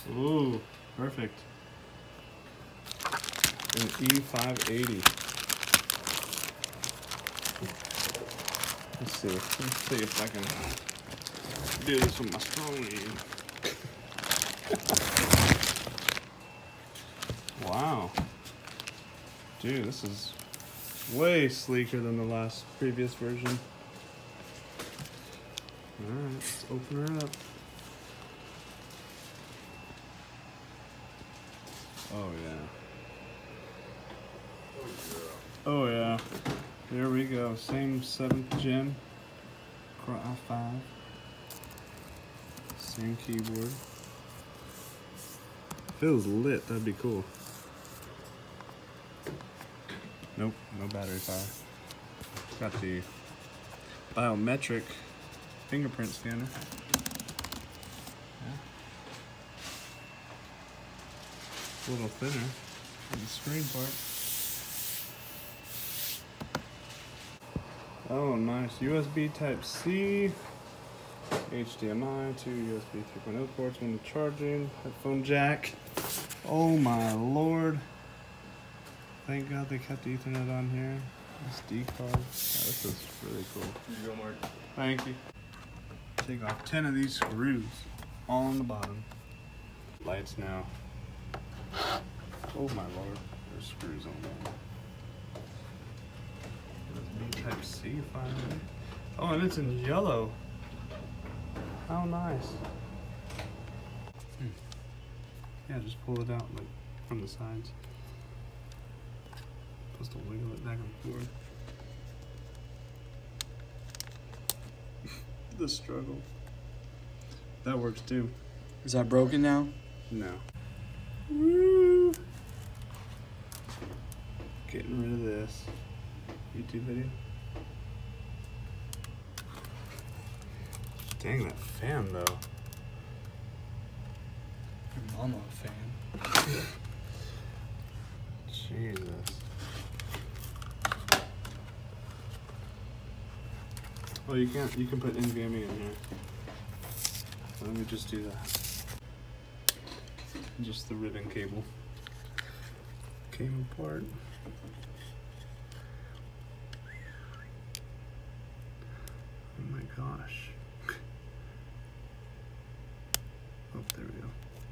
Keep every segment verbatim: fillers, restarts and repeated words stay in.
Ooh, perfect. An E five eighty. Let's see. Let's see if I can do this with my strong lead. Wow. Dude, this is way sleeker than the last previous version. Alright, let's open her up. Oh yeah. Oh yeah. There we go. Same seventh gen. Core i five. Same keyboard. If it was lit, that'd be cool. Nope, no battery power. Got the biometric fingerprint scanner. Yeah. A little thinner than the screen part. Oh, nice. U S B Type C, H D M I, two U S B three point oh ports, one charging, headphone jack. Oh my lord. Thank God they kept Ethernet on here. S D card. Yeah, this is really cool. Here you go, Mark. Thank you. Take off ten of these screws, all on the bottom. Lights now. Oh my lord, there's screws on there. U S B Type C finally. Oh, and it's in yellow. How nice. Hmm. Yeah, just pull it out like from the sides. Supposed to wiggle it back and forth. The struggle. That works too. Is that broken now? No. Woo! Getting rid of this YouTube video. Dang, that fan though. Your mama a fan. Jesus. Oh, you can't. You can put NVMe in here. Let me just do that. Just the ribbon cable came apart. Oh my gosh. Oh, there we go.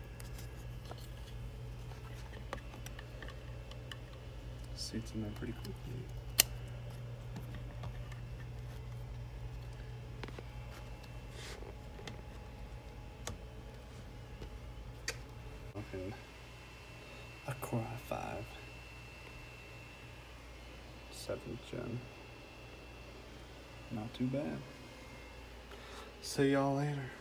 Seats in there pretty cool. Okay. A Core i five. seventh gen. Not too bad. See y'all later.